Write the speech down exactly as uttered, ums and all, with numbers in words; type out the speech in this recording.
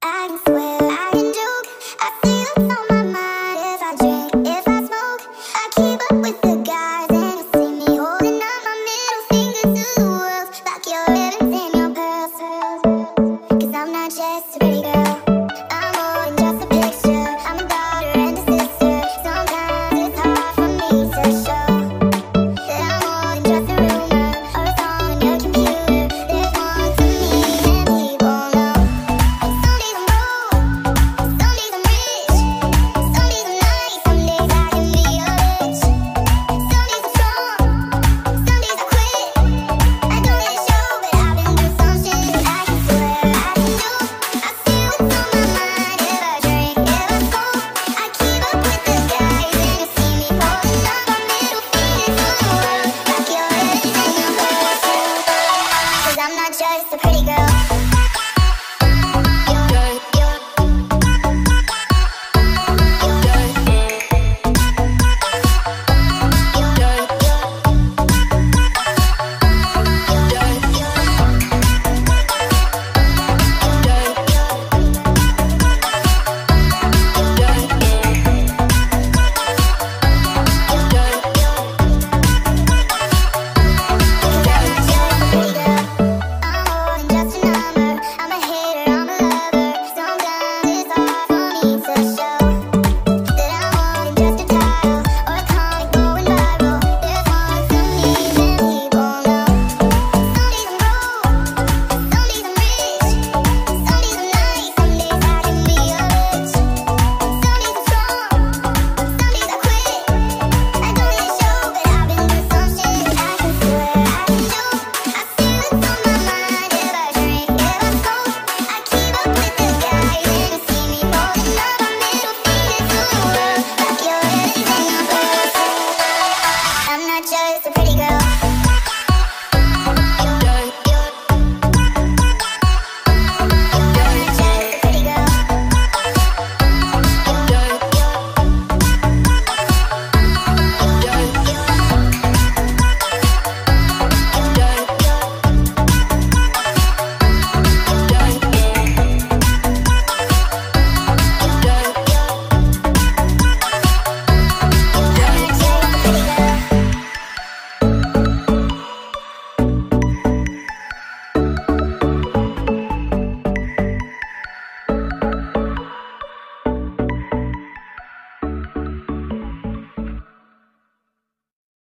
I can swear, I can joke. I see what's on my mind. If I drink, if I smoke, I keep up with the guys, and you see me holding up my middle finger to the world, like your ribbons and your pearls. Cause I'm not just a pretty girl.